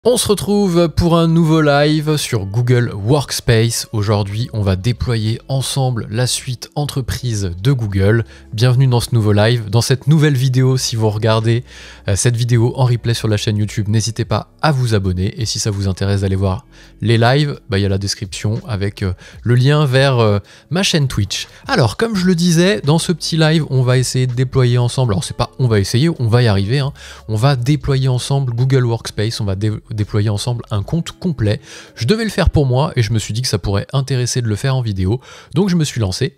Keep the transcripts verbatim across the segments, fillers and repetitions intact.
On se retrouve pour un nouveau live sur Google Workspace. Aujourd'hui, on va déployer ensemble la suite entreprise de Google. Bienvenue dans ce nouveau live, dans cette nouvelle vidéo. Si vous regardez euh, cette vidéo en replay sur la chaîne YouTube, n'hésitez pas à vous abonner. Et si ça vous intéresse d'aller voir les lives, bah, il y a la description avec euh, le lien vers euh, ma chaîne Twitch. Alors, comme je le disais, dans ce petit live, on va essayer de déployer ensemble. Alors, c'est pas on va essayer, on va y arriver. Hein. On va déployer ensemble Google Workspace. On va dé déployer ensemble un compte complet. Je devais le faire pour moi et je me suis dit que ça pourrait intéresser de le faire en vidéo, donc je me suis lancé.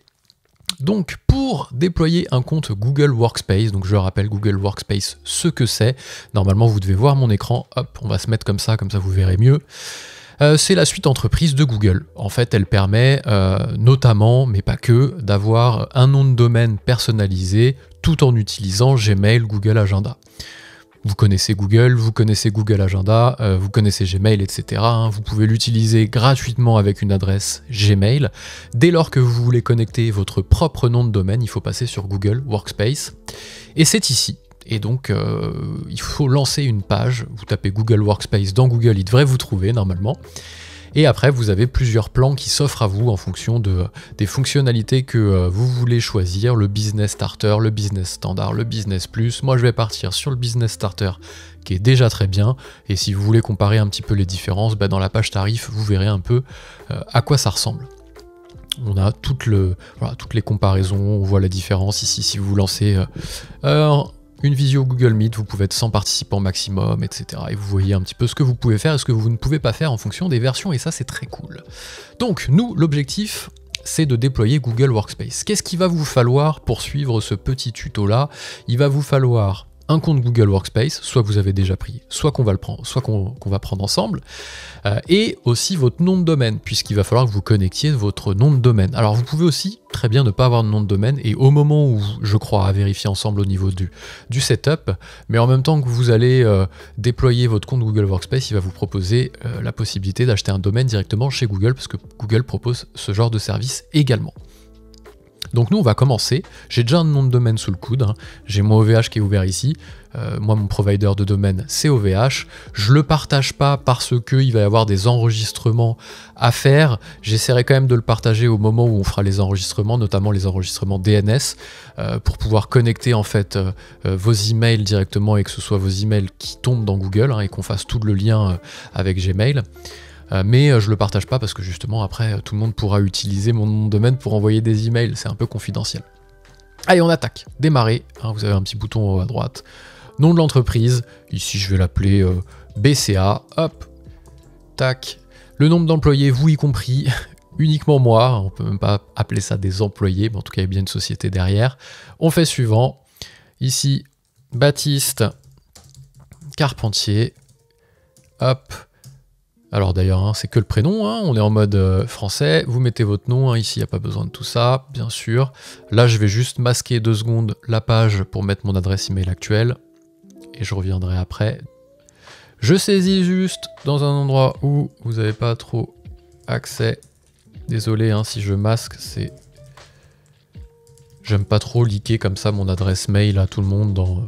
Donc pour déployer un compte Google Workspace, donc je le rappelle Google Workspace, ce que c'est, normalement vous devez voir mon écran, hop, on va se mettre comme ça, comme ça vous verrez mieux. Euh, c'est la suite entreprise de Google. En fait, elle permet euh, notamment, mais pas que, d'avoir un nom de domaine personnalisé tout en utilisant Gmail, Google Agenda. Vous connaissez Google, vous connaissez Google Agenda, euh, vous connaissez Gmail, et cetera. Hein. Vous pouvez l'utiliser gratuitement avec une adresse Gmail. Dès lors que vous voulez connecter votre propre nom de domaine, il faut passer sur Google Workspace. Et c'est ici. Et donc, euh, il faut lancer une page. Vous tapez Google Workspace dans Google, il devrait vous trouver normalement. Et après, vous avez plusieurs plans qui s'offrent à vous en fonction de, des fonctionnalités que euh, vous voulez choisir, le Business Starter, le Business Standard, le Business Plus. Moi, je vais partir sur le Business Starter, qui est déjà très bien. Et si vous voulez comparer un petit peu les différences, bah, dans la page tarif, vous verrez un peu euh, à quoi ça ressemble. On a toute le, voilà, toutes les comparaisons, on voit la différence ici. Si vous lancez euh, euh, une visio Google Meet, vous pouvez être cent participants maximum, et cetera. Et vous voyez un petit peu ce que vous pouvez faire et ce que vous ne pouvez pas faire en fonction des versions, et ça c'est très cool. Donc nous, l'objectif, c'est de déployer Google Workspace. Qu'est-ce qu'il va vous falloir pour suivre ce petit tuto-là? Il va vous falloir un compte Google Workspace, soit vous avez déjà pris, soit qu'on va le prendre, soit qu'on qu'on va prendre ensemble, euh, et aussi votre nom de domaine, puisqu'il va falloir que vous connectiez votre nom de domaine. Alors vous pouvez aussi très bien ne pas avoir de nom de domaine, et au moment où, je crois, à vérifier ensemble au niveau du, du setup, mais en même temps que vous allez euh, déployer votre compte Google Workspace, il va vous proposer euh, la possibilité d'acheter un domaine directement chez Google, parce que Google propose ce genre de service également. Donc nous on va commencer, j'ai déjà un nom de domaine sous le coude, hein. J'ai mon O V H qui est ouvert ici, euh, moi mon provider de domaine c'est O V H, je le partage pas parce qu'il va y avoir des enregistrements à faire, j'essaierai quand même de le partager au moment où on fera les enregistrements, notamment les enregistrements D N S, euh, pour pouvoir connecter en fait euh, euh, vos emails directement et que ce soit vos emails qui tombent dans Google, hein, et qu'on fasse tout le lien euh, avec Gmail. Euh, mais euh, je le partage pas parce que justement après tout le monde pourra utiliser mon nom de domaine pour envoyer des emails, c'est un peu confidentiel. Allez, on attaque, démarrer, hein, vous avez un petit bouton en haut à droite, nom de l'entreprise, ici je vais l'appeler euh, B C A, hop, tac, le nombre d'employés, vous y compris, uniquement moi, on peut même pas appeler ça des employés, mais en tout cas il y a bien une société derrière. On fait suivant, ici Baptiste Carpentier, hop. Alors d'ailleurs, hein, c'est que le prénom, hein, on est en mode euh, français, vous mettez votre nom, hein, ici il n'y a pas besoin de tout ça, bien sûr. Là je vais juste masquer deux secondes la page pour mettre mon adresse email actuelle, et je reviendrai après. Je saisis juste dans un endroit où vous n'avez pas trop accès. Désolé hein, si je masque, c'est... J'aime pas trop leaker comme ça mon adresse mail à tout le monde dans,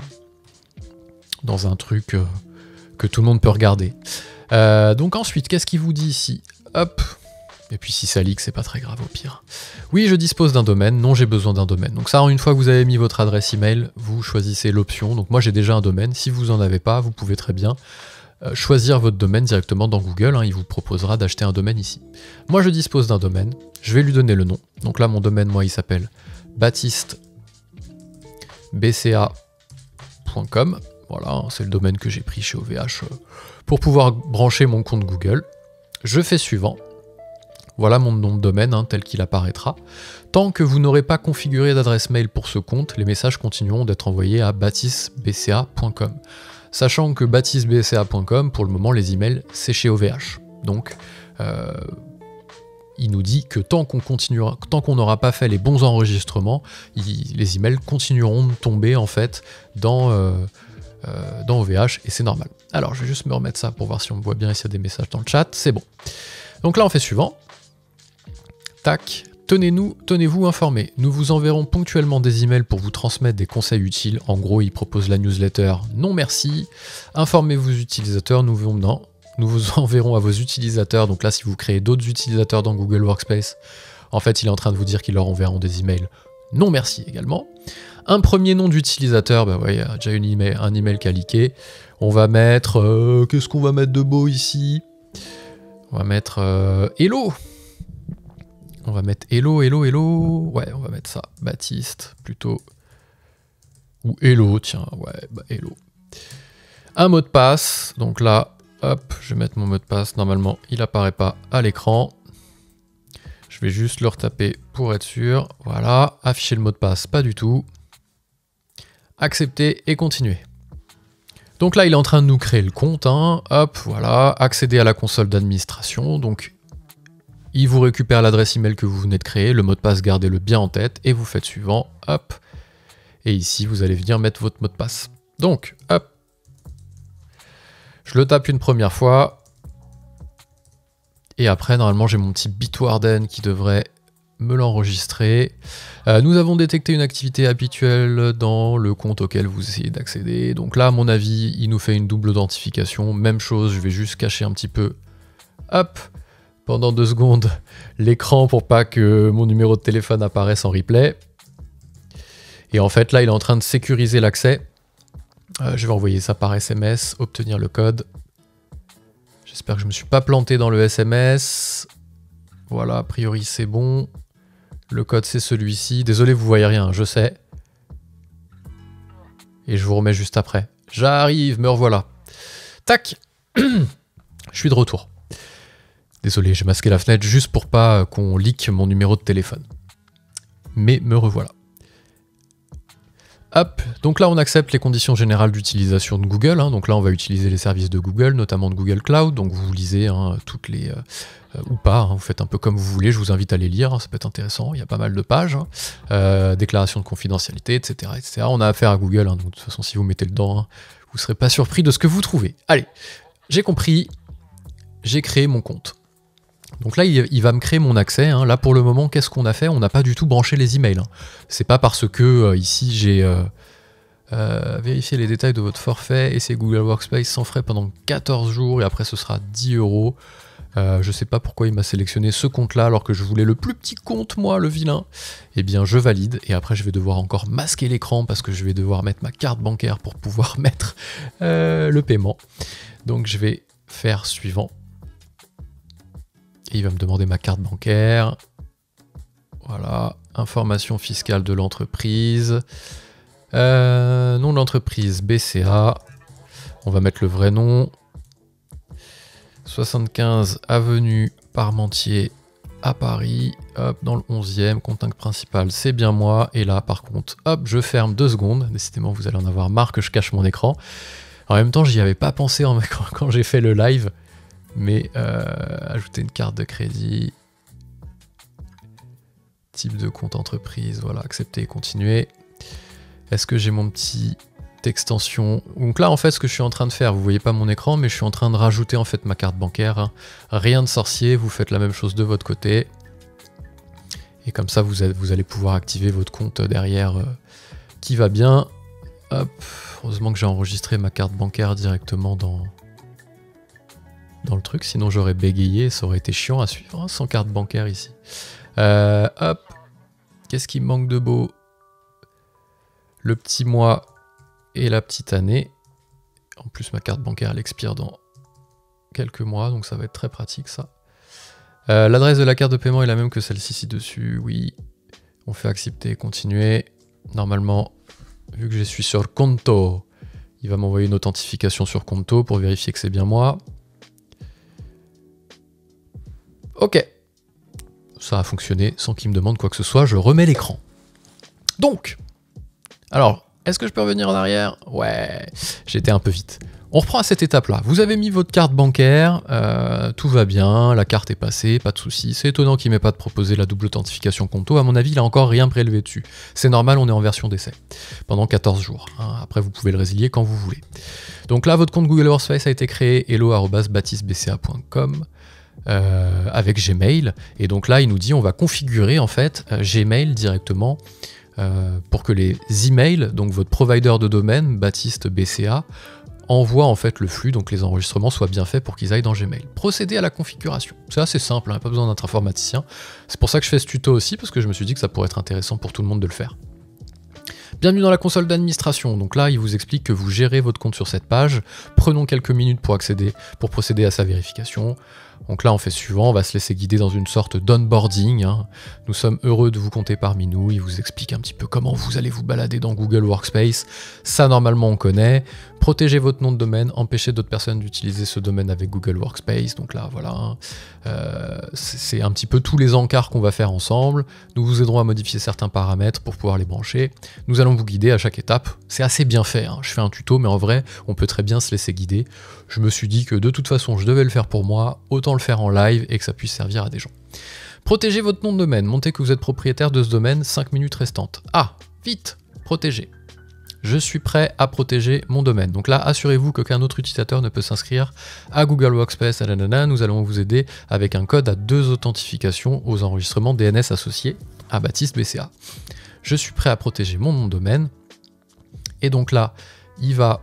dans un truc euh, que tout le monde peut regarder. Euh, donc ensuite, qu'est-ce qu'il vous dit ici? Hop. Et puis si ça leak, c'est pas très grave au pire. Oui, je dispose d'un domaine. Non, j'ai besoin d'un domaine. Donc ça, une fois que vous avez mis votre adresse email, vous choisissez l'option. Donc moi, j'ai déjà un domaine. Si vous en avez pas, vous pouvez très bien euh, choisir votre domaine directement dans Google. Hein. Il vous proposera d'acheter un domaine ici. Moi, je dispose d'un domaine. Je vais lui donner le nom. Donc là, mon domaine, moi, il s'appelle baptiste b c a point com. Voilà, c'est le domaine que j'ai pris chez O V H euh, pour pouvoir brancher mon compte Google. Je fais suivant. Voilà mon nom de domaine hein, tel qu'il apparaîtra. Tant que vous n'aurez pas configuré d'adresse mail pour ce compte, les messages continueront d'être envoyés à baptiste b c a point com. Sachant que baptiste b c a point com, pour le moment, les emails, c'est chez O V H. Donc, euh, il nous dit que tant qu'on continuera, tant qu'on n'aura pas fait les bons enregistrements, il, les emails continueront de tomber en fait dans... Euh, Euh, dans O V H, et c'est normal. Alors je vais juste me remettre ça pour voir si on me voit bien, s'il y a des messages dans le chat, c'est bon. Donc là on fait suivant. Tac, tenez-nous, tenez-vous informés. Nous vous enverrons ponctuellement des emails pour vous transmettre des conseils utiles. En gros, il propose la newsletter. Non merci. Informez vos utilisateurs, nous verrons dans. nous vous enverrons à vos utilisateurs. Donc là, si vous créez d'autres utilisateurs dans Google Workspace, en fait, il est en train de vous dire qu'ils leur enverront des emails. Non merci également. Un premier nom d'utilisateur, bah ouais, il y a déjà une email, un email qui a leaké. On va mettre... Euh, Qu'est-ce qu'on va mettre de beau ici? On va mettre euh, Hello. On va mettre Hello, Hello, Hello. Ouais, on va mettre ça. Baptiste, plutôt. Ou Hello, tiens, ouais, bah Hello. Un mot de passe. Donc là, hop, je vais mettre mon mot de passe. Normalement, il apparaît pas à l'écran. Je vais juste le retaper pour être sûr. Voilà, afficher le mot de passe, pas du tout. Accepter et continuer. Donc là, il est en train de nous créer le compte. Hein. Hop, voilà, accéder à la console d'administration. Donc, il vous récupère l'adresse email que vous venez de créer, le mot de passe, gardez-le bien en tête, et vous faites suivant, hop. Et ici, vous allez venir mettre votre mot de passe. Donc, hop. Je le tape une première fois. Et après, normalement, j'ai mon petit Bitwarden qui devrait me l'enregistrer. Euh, nous avons détecté une activité habituelle dans le compte auquel vous essayez d'accéder. Donc là, à mon avis, il nous fait une double authentification. Même chose, je vais juste cacher un petit peu. Hop, pendant deux secondes, l'écran pour pas que mon numéro de téléphone apparaisse en replay. Et en fait, là, il est en train de sécuriser l'accès. Euh, je vais envoyer ça par S M S, obtenir le code. J'espère que je me suis pas planté dans le S M S. Voilà, a priori, c'est bon. Le code, c'est celui-ci. Désolé, vous voyez rien, je sais. Et je vous remets juste après. J'arrive, me revoilà. Tac. Je suis de retour. Désolé, j'ai masqué la fenêtre juste pour pas qu'on leak mon numéro de téléphone. Mais me revoilà. Hop, donc là on accepte les conditions générales d'utilisation de Google, hein. Donc là on va utiliser les services de Google, notamment de Google Cloud, donc vous lisez hein, toutes les... Euh, euh, ou pas, hein, vous faites un peu comme vous voulez, je vous invite à les lire, hein, ça peut être intéressant, il y a pas mal de pages, hein. euh, déclaration de confidentialité, et cetera, et cetera. On a affaire à Google, hein, donc de toute façon si vous mettez le dedans, hein, vous ne serez pas surpris de ce que vous trouvez. Allez, j'ai compris, j'ai créé mon compte. Donc là, il, il va me créer mon accès. Hein. Là, pour le moment, qu'est-ce qu'on a fait? On n'a pas du tout branché les emails. Hein. C'est pas parce que euh, ici j'ai euh, euh, vérifié les détails de votre forfait et c'est Google Workspace sans frais pendant quatorze jours et après ce sera dix euros. Euh, je sais pas pourquoi il m'a sélectionné ce compte-là alors que je voulais le plus petit compte, moi, le vilain. Eh bien, je valide et après je vais devoir encore masquer l'écran parce que je vais devoir mettre ma carte bancaire pour pouvoir mettre euh, le paiement. Donc je vais faire suivant. Et il va me demander ma carte bancaire. Voilà, information fiscale de l'entreprise. Euh, nom de l'entreprise, B C A. On va mettre le vrai nom. soixante-quinze avenue Parmentier à Paris. Hop, dans le onzième, contact principal, c'est bien moi. Et là, par contre, hop, je ferme deux secondes. Décidément, vous allez en avoir marre que je cache mon écran. En même temps, j'y avais pas pensé en... quand j'ai fait le live. Mais euh, ajouter une carte de crédit, type de compte entreprise, voilà, accepter et continuer. Est-ce que j'ai mon petit extension? Donc là, en fait, ce que je suis en train de faire, vous voyez pas mon écran, mais je suis en train de rajouter en fait ma carte bancaire. Hein. Rien de sorcier, vous faites la même chose de votre côté. Et comme ça, vous, avez, vous allez pouvoir activer votre compte derrière euh, qui va bien. Hop, heureusement que j'ai enregistré ma carte bancaire directement dans... dans le truc, sinon j'aurais bégayé, ça aurait été chiant à suivre, hein, sans carte bancaire ici. Euh, hop, qu'est-ce qui me manque de beau? Le petit mois et la petite année. En plus, ma carte bancaire, elle expire dans quelques mois, donc ça va être très pratique, ça. Euh, L'adresse de la carte de paiement est la même que celle-ci ci-dessus, oui. On fait accepter et continuer. Normalement, vu que je suis sur Conto, il va m'envoyer une authentification sur Conto pour vérifier que c'est bien moi. Ok, ça a fonctionné sans qu'il me demande quoi que ce soit, je remets l'écran. Donc, alors, est-ce que je peux revenir en arrière? Ouais, j'étais un peu vite. On reprend à cette étape-là. Vous avez mis votre carte bancaire, euh, tout va bien, la carte est passée, pas de souci. C'est étonnant qu'il ne m'ait pas proposé la double authentification Conto. À mon avis, il n'a encore rien prélevé dessus. C'est normal, on est en version d'essai pendant quatorze jours. Hein. Après, vous pouvez le résilier quand vous voulez. Donc là, votre compte Google Workspace a été créé, hello arobase baptiste b c a point com. Euh, avec Gmail, et donc là il nous dit on va configurer en fait euh, Gmail directement euh, pour que les emails, donc votre provider de domaine Baptiste B C A, envoie en fait le flux, donc les enregistrements soient bien faits pour qu'ils aillent dans Gmail. Procéder à la configuration. C'est assez simple, hein, pas besoin d'être informaticien. C'est pour ça que je fais ce tuto aussi, parce que je me suis dit que ça pourrait être intéressant pour tout le monde de le faire. Bienvenue dans la console d'administration. Donc là, il vous explique que vous gérez votre compte sur cette page. Prenons quelques minutes pour accéder, pour procéder à sa vérification. Donc là, on fait suivant, on va se laisser guider dans une sorte d'onboarding. Hein. Nous sommes heureux de vous compter parmi nous. Il vous explique un petit peu comment vous allez vous balader dans Google Workspace. Ça, normalement, on connaît. Protégez votre nom de domaine, empêchez d'autres personnes d'utiliser ce domaine avec Google Workspace. Donc là, voilà, hein. euh, c'est un petit peu tous les encarts qu'on va faire ensemble. Nous vous aiderons à modifier certains paramètres pour pouvoir les brancher. Nous allons vous guider à chaque étape. C'est assez bien fait, hein. Je fais un tuto, mais en vrai, on peut très bien se laisser guider. Je me suis dit que de toute façon, je devais le faire pour moi, autant le faire en live et que ça puisse servir à des gens. Protégez votre nom de domaine. Montez que vous êtes propriétaire de ce domaine, cinq minutes restantes. Ah, vite, protégez. Je suis prêt à protéger mon domaine. Donc là, assurez-vous qu'aucun autre utilisateur ne peut s'inscrire à Google Workspace. Nanana. Nous allons vous aider avec un code à deux authentifications aux enregistrements D N S associés à Baptiste B C A. Je suis prêt à protéger mon nom de domaine. Et donc là, il va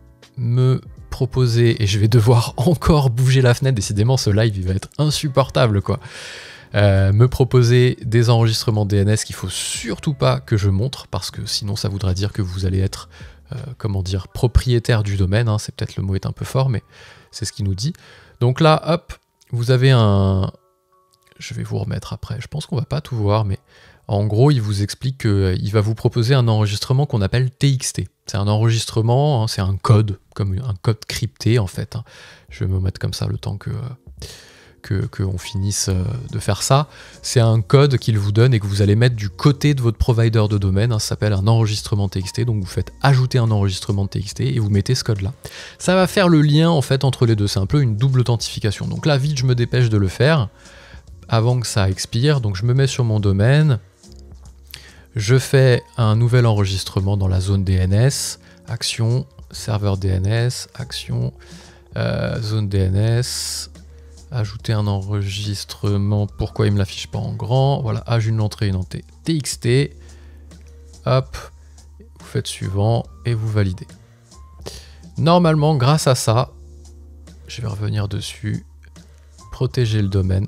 me proposer, et je vais devoir encore bouger la fenêtre. Décidément, ce live, il va être insupportable, quoi. Euh, me proposer des enregistrements D N S qu'il faut surtout pas que je montre, parce que sinon ça voudra dire que vous allez être, euh, comment dire, propriétaire du domaine, hein. C'est peut-être, le mot est un peu fort, mais c'est ce qu'il nous dit. Donc là, hop, vous avez un... Je vais vous remettre après, je pense qu'on va pas tout voir, mais en gros, il vous explique qu'il va vous proposer un enregistrement qu'on appelle T X T. C'est un enregistrement, hein, c'est un code, comme un code crypté en fait, hein. Je vais me mettre comme ça le temps que... que qu'on finisse de faire ça. C'est un code qu'il vous donne et que vous allez mettre du côté de votre provider de domaine, hein, ça s'appelle un enregistrement T X T, donc vous faites ajouter un enregistrement de T X T et vous mettez ce code là. Ça va faire le lien en fait entre les deux, c'est un peu une double authentification. Donc là vite je me dépêche de le faire avant que ça expire, donc je me mets sur mon domaine, je fais un nouvel enregistrement dans la zone D N S, action, serveur D N S, action, euh, zone D N S, ajouter un enregistrement, pourquoi il me l'affiche pas en grand, voilà, ajoute une entrée, une entrée T X T, hop, vous faites suivant et vous validez. Normalement, grâce à ça, je vais revenir dessus, protéger le domaine.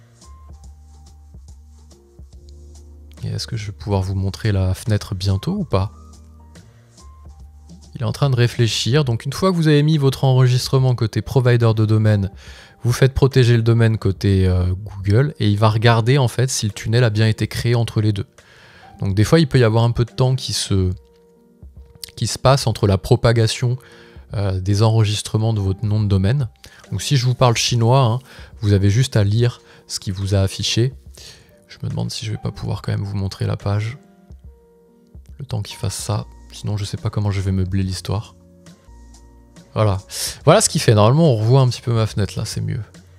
Et est-ce que je vais pouvoir vous montrer la fenêtre bientôt ou pas? Il est en train de réfléchir, donc une fois que vous avez mis votre enregistrement côté provider de domaine, vous faites protéger le domaine côté euh, Google et il va regarder en fait si le tunnel a bien été créé entre les deux. Donc des fois il peut y avoir un peu de temps qui se, qui se passe entre la propagation euh, des enregistrements de votre nom de domaine. Donc si je vous parle chinois, hein, vous avez juste à lire ce qui vous a affiché. Je me demande si je vais pas pouvoir quand même vous montrer la page. Le temps qu'il fasse ça, sinon je sais pas comment je vais meubler l'histoire. Voilà. Voilà ce qu'il fait. Normalement, on revoit un petit peu ma fenêtre, là, c'est mieux.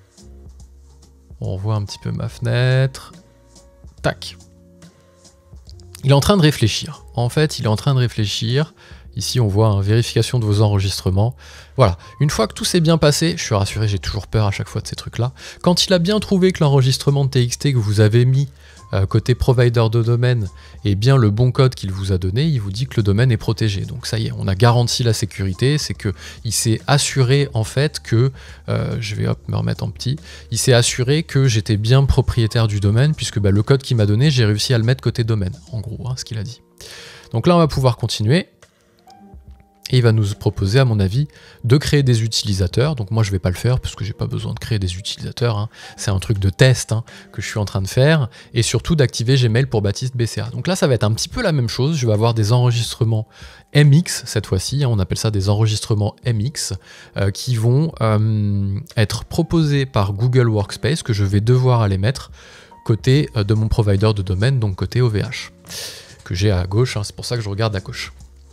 On revoit un petit peu ma fenêtre. Tac. Il est en train de réfléchir. En fait, il est en train de réfléchir. Ici, on voit une hein, vérification de vos enregistrements. Voilà. Une fois que tout s'est bien passé, je suis rassuré, j'ai toujours peur à chaque fois de ces trucs-là. Quand il a bien trouvé que l'enregistrement de T X T que vous avez mis euh, côté provider de domaine est bien le bon code qu'il vous a donné, il vous dit que le domaine est protégé. Donc ça y est, on a garanti la sécurité, c'est que il s'est assuré en fait que, euh, je vais hop, me remettre en petit, il s'est assuré que j'étais bien propriétaire du domaine, puisque bah, le code qu'il m'a donné, j'ai réussi à le mettre côté domaine, en gros, hein, ce qu'il a dit. Donc là, on va pouvoir continuer. Et il va nous proposer, à mon avis, de créer des utilisateurs. Donc moi, je ne vais pas le faire parce que j'ai pas besoin de créer des utilisateurs, hein. C'est un truc de test hein, que je suis en train de faire. Et surtout d'activer Gmail pour Baptiste B C A. Donc là, ça va être un petit peu la même chose. Je vais avoir des enregistrements M X cette fois-ci. Hein, on appelle ça des enregistrements M X euh, qui vont euh, être proposés par Google Workspace, que je vais devoir aller mettre côté euh, de mon provider de domaine, donc côté O V H, que j'ai à gauche. Hein, c'est pour ça que je regarde à gauche.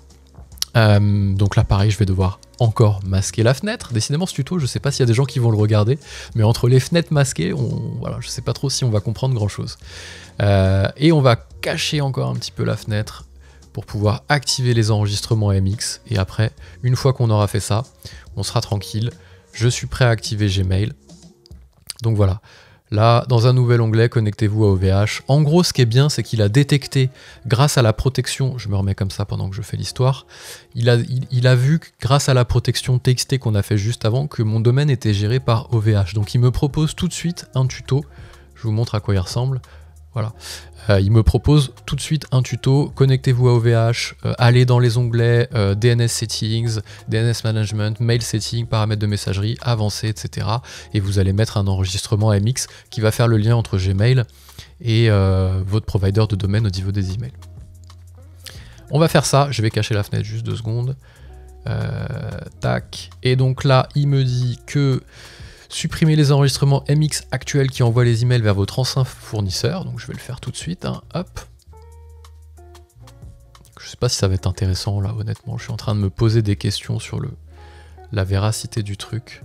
Euh, donc là pareil je vais devoir encore masquer la fenêtre. Décidément ce tuto je sais pas s'il y a des gens qui vont le regarder, mais entre les fenêtres masquées, on, voilà, je sais pas trop si on va comprendre grand chose. Euh, et on va cacher encore un petit peu la fenêtre pour pouvoir activer les enregistrements M X, et après une fois qu'on aura fait ça, on sera tranquille. Je suis prêt à activer Gmail. Donc voilà, Là, dans un nouvel onglet, connectez-vous à O V H. En gros, ce qui est bien, c'est qu'il a détecté, grâce à la protection, je me remets comme ça pendant que je fais l'histoire, il a, il, il a vu, grâce à la protection T X T qu'on a fait juste avant, que mon domaine était géré par O V H. Donc il me propose tout de suite un tuto. Je vous montre à quoi il ressemble. Voilà. Euh, il me propose tout de suite un tuto, connectez-vous à O V H, euh, allez dans les onglets euh, D N S Settings, D N S Management, Mail Settings, paramètres de messagerie, avancés, et cetera. Et vous allez mettre un enregistrement M X qui va faire le lien entre Gmail et euh, votre provider de domaine au niveau des emails. On va faire ça, je vais cacher la fenêtre juste deux secondes. Euh, tac. Et donc là, il me dit que supprimer les enregistrements M X actuels qui envoient les emails vers votre ancien fournisseur. Donc je vais le faire tout de suite. Hein. Hop. Je sais pas si ça va être intéressant là, honnêtement. Je suis en train de me poser des questions sur le, la véracité du truc.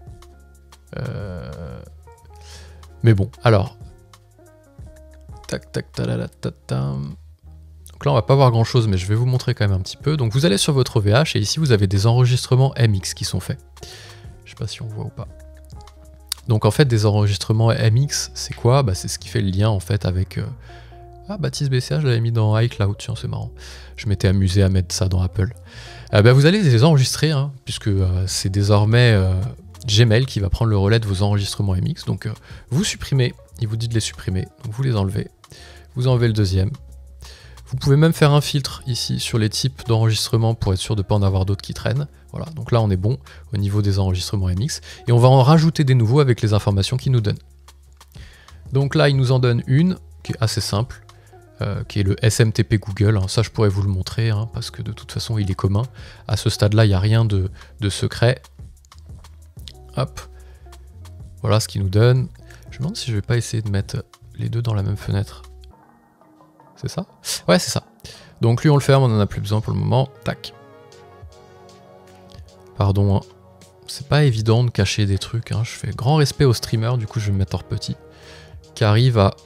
Euh... Mais bon, alors. Tac, tac, talalata. Donc là, on va pas voir grand chose, mais je vais vous montrer quand même un petit peu. Donc vous allez sur votre O V H et ici, vous avez des enregistrements M X qui sont faits. Je sais pas si on voit ou pas. Donc en fait, des enregistrements M X, c'est quoi? Bah, c'est ce qui fait le lien en fait avec... Euh... Ah, Baptiste B C A, je l'avais mis dans iCloud, tiens, c'est marrant. Je m'étais amusé à mettre ça dans Apple. Euh, bah, vous allez les enregistrer, hein, puisque euh, c'est désormais euh, Gmail qui va prendre le relais de vos enregistrements M X. Donc euh, vous supprimez, il vous dit de les supprimer, donc vous les enlevez. Vous enlevez le deuxième. Vous pouvez même faire un filtre ici sur les types d'enregistrements pour être sûr de ne pas en avoir d'autres qui traînent. Voilà, donc là on est bon au niveau des enregistrements M X. Et on va en rajouter des nouveaux avec les informations qu'il nous donne. Donc là il nous en donne une qui est assez simple, euh, qui est le S M T P Google. Hein. Ça je pourrais vous le montrer, hein, parce que de toute façon il est commun. À ce stade-là, il n'y a rien de, de secret. Hop. Voilà ce qu'il nous donne. Je me demande si je vais pas essayer de mettre les deux dans la même fenêtre. C'est ça? Ouais, c'est ça. Donc lui, on le ferme, on n'en a plus besoin pour le moment. Tac. Pardon, hein. C'est pas évident de cacher des trucs. Hein. Je fais grand respect aux streamers, du coup je vais me mettre hors petit, qui arrivent à,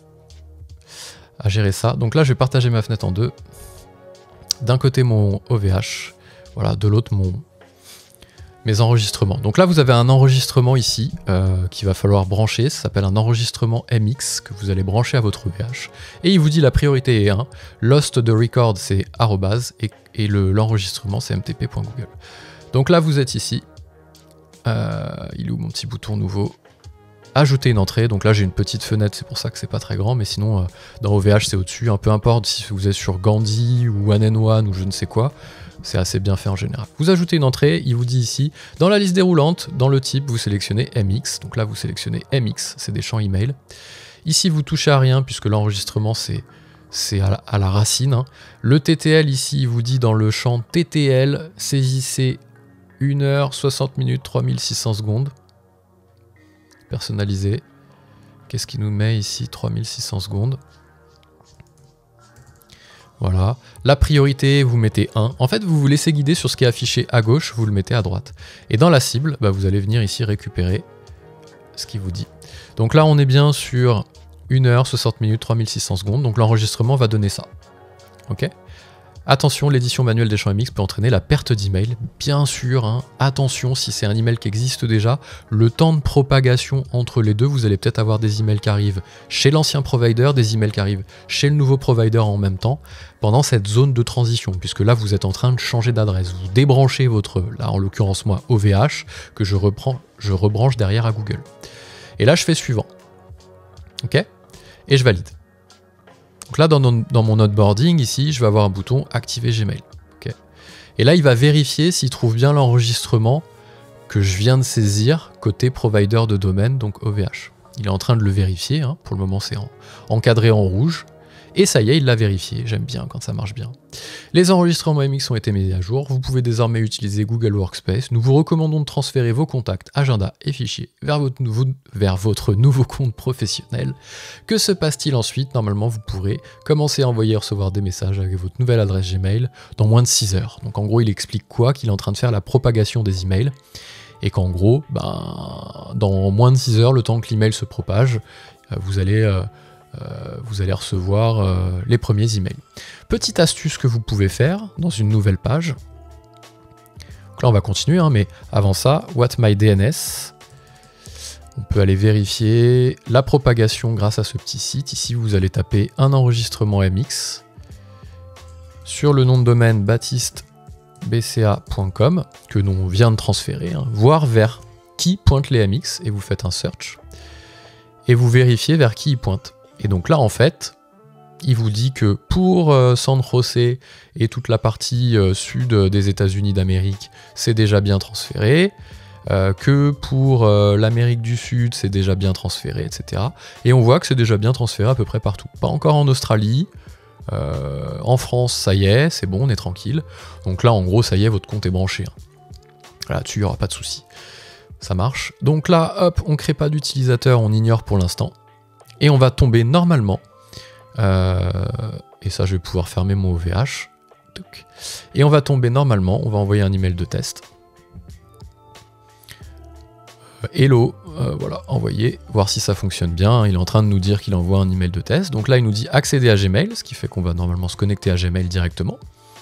à gérer ça. Donc là, je vais partager ma fenêtre en deux. D'un côté, mon O V H. Voilà, de l'autre, mon... mes enregistrements. Donc là, vous avez un enregistrement ici euh, qu'il va falloir brancher. Ça s'appelle un enregistrement M X que vous allez brancher à votre O V H. Et il vous dit la priorité est un. Lost the record, c'est arrobase. Et, et l'enregistrement, c'est m t p point google. Donc là, vous êtes ici. Euh, il est où mon petit bouton nouveau? Ajouter une entrée. Donc là, j'ai une petite fenêtre. C'est pour ça que c'est pas très grand. Mais sinon, euh, dans O V H, c'est au-dessus. Un peu importe si vous êtes sur Gandhi ou one N one ou je ne sais quoi. C'est assez bien fait en général. Vous ajoutez une entrée, il vous dit ici, dans la liste déroulante, dans le type, vous sélectionnez M X. Donc là, vous sélectionnez M X, c'est des champs email. Ici, vous touchez à rien, puisque l'enregistrement, c'est à, à la racine. Hein. Le T T L, ici, il vous dit dans le champ T T L, saisissez une heure, soixante minutes, trois mille six cents secondes. Personnalisé. Qu'est-ce qu'il nous met ici? trois mille six cents secondes. Voilà. La priorité, vous mettez un. En fait, vous vous laissez guider sur ce qui est affiché à gauche, vous le mettez à droite. Et dans la cible, bah, vous allez venir ici récupérer ce qu'il vous dit. Donc là, on est bien sur une heure, soixante minutes, trois mille six cents secondes. Donc l'enregistrement va donner ça. Ok ? Attention, l'édition manuelle des champs M X peut entraîner la perte d'email. Bien sûr, hein, attention, si c'est un email qui existe déjà, le temps de propagation entre les deux, vous allez peut-être avoir des emails qui arrivent chez l'ancien provider, des emails qui arrivent chez le nouveau provider en même temps, pendant cette zone de transition, puisque là, vous êtes en train de changer d'adresse. Vous débranchez votre, là en l'occurrence moi, O V H, que je, reprends, je rebranche derrière à Google. Et là, je fais suivant. Ok ? Et je valide. Donc là, dans, dans mon onboarding, ici, je vais avoir un bouton « Activer Gmail ». Okay. Et là, il va vérifier s'il trouve bien l'enregistrement que je viens de saisir côté provider de domaine, donc O V H. Il est en train de le vérifier, hein. Pour le moment, c'est en, encadré en rouge. Et ça y est, il l'a vérifié. J'aime bien quand ça marche bien. Les enregistrements M X ont été mis à jour. Vous pouvez désormais utiliser Google Workspace. Nous vous recommandons de transférer vos contacts, agendas et fichiers vers votre nouveau, vers votre nouveau compte professionnel. Que se passe-t-il ensuite? Normalement, vous pourrez commencer à envoyer et recevoir des messages avec votre nouvelle adresse Gmail dans moins de six heures. Donc en gros, il explique quoi? Qu'il est en train de faire la propagation des emails. Et qu'en gros, ben, dans moins de six heures, le temps que l'email se propage, vous allez... Euh, Euh, vous allez recevoir euh, les premiers emails. Petite astuce que vous pouvez faire dans une nouvelle page. Donc là, on va continuer, hein, mais avant ça, What My D N S. On peut aller vérifier la propagation grâce à ce petit site. Ici, vous allez taper un enregistrement M X sur le nom de domaine baptiste b c a point com que l'on vient de transférer, hein, voir vers qui pointent les M X, et vous faites un search et vous vérifiez vers qui ils pointent. Et donc là, en fait, il vous dit que pour euh, San José et toute la partie euh, sud des États-Unis d'Amérique, c'est déjà bien transféré. Euh, que pour euh, l'Amérique du Sud, c'est déjà bien transféré, et cetera. Et on voit que c'est déjà bien transféré à peu près partout. Pas encore en Australie, euh, en France, ça y est, c'est bon, on est tranquille. Donc là, en gros, ça y est, votre compte est branché. Hein. Là-dessus, il n'y aura pas de souci. Ça marche. Donc là, hop, on ne crée pas d'utilisateur, on ignore pour l'instant. Et on va tomber normalement, euh, et ça, je vais pouvoir fermer mon O V H. Et on va tomber normalement, on va envoyer un email de test. Hello, euh, voilà, envoyer, voir si ça fonctionne bien. Il est en train de nous dire qu'il envoie un email de test. Donc là, il nous dit accéder à Gmail, ce qui fait qu'on va normalement se connecter à Gmail directement.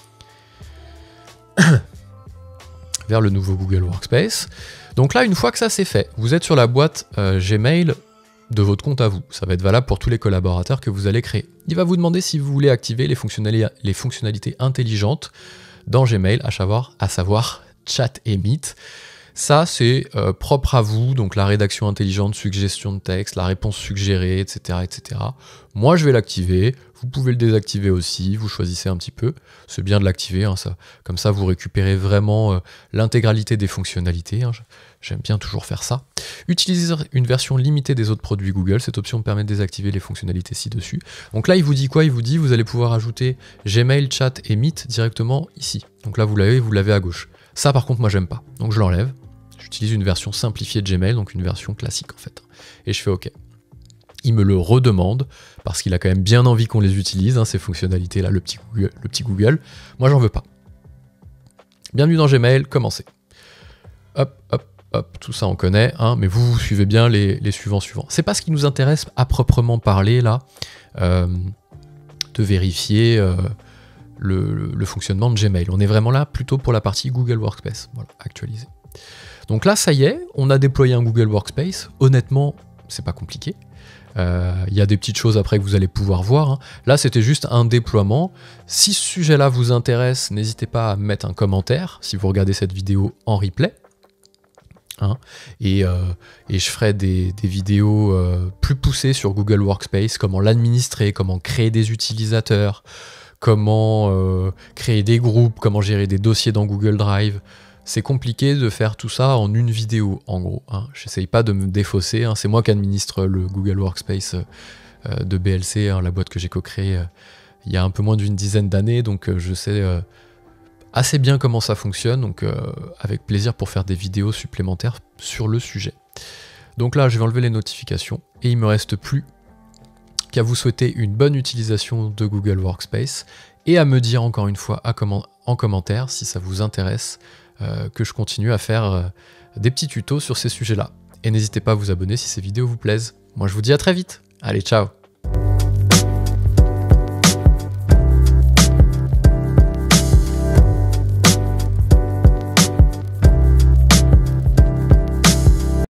Vers le nouveau Google Workspace. Donc là, une fois que ça c'est fait, vous êtes sur la boîte euh, Gmail de votre compte à vous. Ça va être valable pour tous les collaborateurs que vous allez créer. Il va vous demander si vous voulez activer les fonctionnalités, les fonctionnalités intelligentes dans Gmail, à savoir, à savoir Chat et Meet. Ça, c'est euh, propre à vous, donc la rédaction intelligente, suggestion de texte, la réponse suggérée, et cetera, et cetera. Moi, je vais l'activer. Vous pouvez le désactiver aussi. Vous choisissez un petit peu. C'est bien de l'activer. Hein, ça. Comme ça, vous récupérez vraiment euh, l'intégralité des fonctionnalités. Hein. J'aime bien toujours faire ça. Utilisez une version limitée des autres produits Google. Cette option permet de désactiver les fonctionnalités ci-dessus. Donc là, il vous dit quoi? Il vous dit vous allez pouvoir ajouter Gmail, Chat et Meet directement ici. Donc là, vous l'avez, vous l'avez à gauche. Ça, par contre, moi, j'aime pas. Donc je l'enlève. J'utilise une version simplifiée de Gmail, donc une version classique en fait. Et je fais OK. Il me le redemande, parce qu'il a quand même bien envie qu'on les utilise, hein, ces fonctionnalités-là, le petit Google. Le petit Google. Moi, j'en veux pas. Bienvenue dans Gmail, commencez. Hop, hop, hop, tout ça on connaît, hein, mais vous, vous suivez bien les, les suivants suivants. C'est pas ce qui nous intéresse à proprement parler, là, euh, de vérifier euh, le, le, le fonctionnement de Gmail. On est vraiment là plutôt pour la partie Google Workspace. Voilà, actualiser. Donc là, ça y est, on a déployé un Google Workspace. Honnêtement, c'est pas compliqué. Il euh, y a des petites choses après que vous allez pouvoir voir. Hein. Là, c'était juste un déploiement. Si ce sujet-là vous intéresse, n'hésitez pas à mettre un commentaire si vous regardez cette vidéo en replay. Hein. Et, euh, et je ferai des, des vidéos euh, plus poussées sur Google Workspace, comment l'administrer, comment créer des utilisateurs, comment euh, créer des groupes, comment gérer des dossiers dans Google Drive. C'est compliqué de faire tout ça en une vidéo, en gros. Hein. J'essaye pas de me défausser. Hein. C'est moi qui administre le Google Workspace euh, de B L C, hein, la boîte que j'ai co-créée euh, il y a un peu moins d'une dizaine d'années. Donc euh, je sais euh, assez bien comment ça fonctionne. Donc euh, avec plaisir pour faire des vidéos supplémentaires sur le sujet. Donc là, je vais enlever les notifications. Et il me reste plus qu'à vous souhaiter une bonne utilisation de Google Workspace. Et à me dire encore une fois à comment, en commentaire si ça vous intéresse. Euh, que je continue à faire euh, des petits tutos sur ces sujets-là. Et n'hésitez pas à vous abonner si ces vidéos vous plaisent. Moi, je vous dis à très vite. Allez, ciao!